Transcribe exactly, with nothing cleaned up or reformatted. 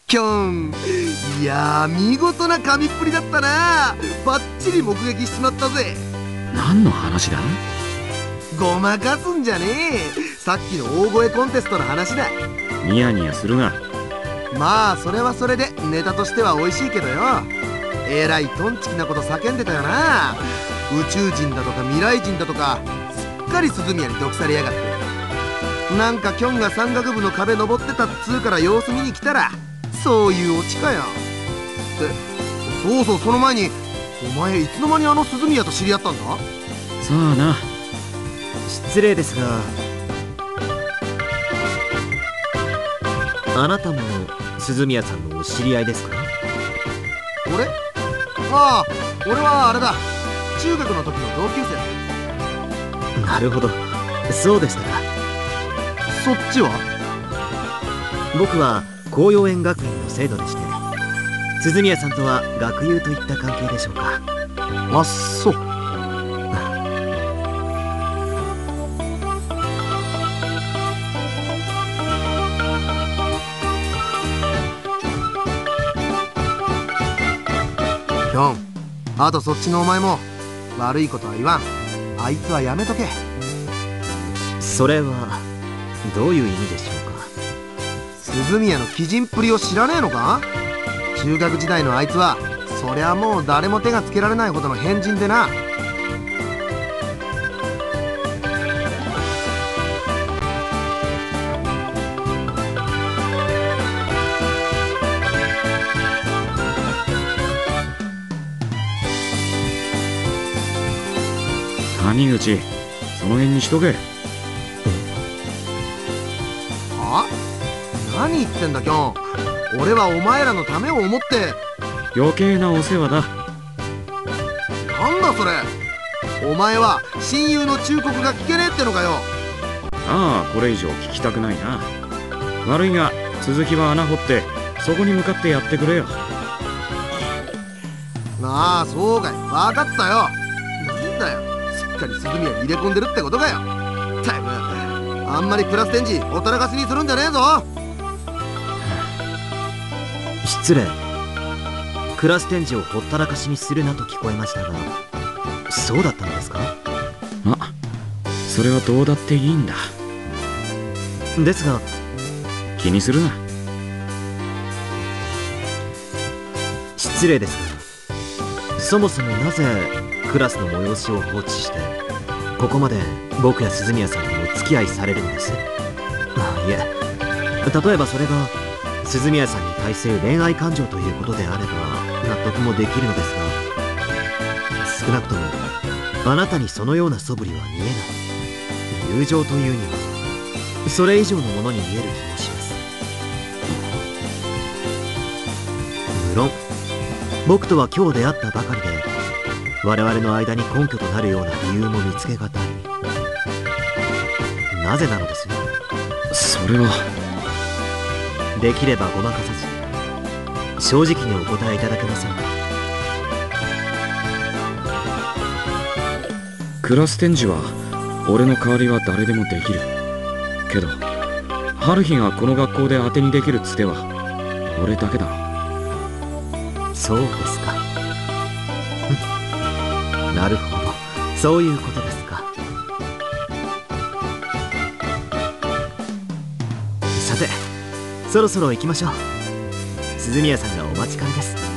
きょん。いやー、見事な噛みっぷりだったな。バッチリ目撃しちまったぜ。 何の話だ？ ごまかすんじゃねえ。さっきの大声コンテストの話だ。 ニヤニヤするな。 まあそれはそれでネタとしては美味しいけどよ。えらいトンチキなこと叫んでたよな。宇宙人だとか未来人だとか、すっかり鈴宮に毒されやがって。なんかキョンが山岳部の壁登ってたっつうから様子見に来たら、そういうオチかよ。ってそうそう、その前にお前いつの間にあの鈴宮と知り合ったんだ？ さあな。 失礼ですが、あなたも鈴宮さんのお知り合いですか？ 俺？ああ、俺はあれだ、中学の時の同級生。 なるほど、そうでしたか。 そっちは？ 僕は紅葉園学院の生徒でして、鈴宮さんとは学友といった関係でしょうか。 あっそう。キョン、あとそっちのお前も悪いことは言わん。あいつはやめとけ。 それはどういう意味でしょうか？ 鈴宮の鬼人っぷりを知らねえのか？中学時代のあいつはそりゃもう誰も手がつけられないほどの変人でな。 谷口、その辺にしとけ。 は？何言ってんだキョン。俺はお前らのためを思って。 余計なお世話だ。 なんだそれ。お前は親友の忠告が聞けねえってのかよ。 ああ、これ以上聞きたくないな。悪いが続きは穴掘ってそこに向かってやってくれよ。 ああ、そうかい。分かったよ。なんだよ、すっかり鈴宮に入れ込んでるってことかよ。ったく、あんまりクラス展示ほったらかしにするんじゃねえぞ。 失礼。クラス展示をほったらかしにするなと聞こえましたが、そうだったのですか？ あ、それはどうだっていいんだ。 ですが、 気にするな。 失礼ですが、そもそもなぜクラスの催しを放置してここまで僕や鈴宮さんにお付き合いされるのです？あ、いえ、例えばそれが鈴宮さんに対する恋愛感情ということであれば納得もできるのですが、少なくともあなたにそのような素振りは見えない。友情というにはそれ以上のものに見える気もします。無論僕とは今日出会ったばかりで、我々の間に根拠となるような理由も見つけがたい。なぜなのです？ それはできればごまかさず正直にお答えいただけませんか？ クラス展示は俺の代わりは誰でもできるけど、春日がこの学校で当てにできるつては俺だけだろ。 そうですか。なるほど、そういうことですか。さて、そろそろ行きましょう。鈴宮さんがお待ちかねです。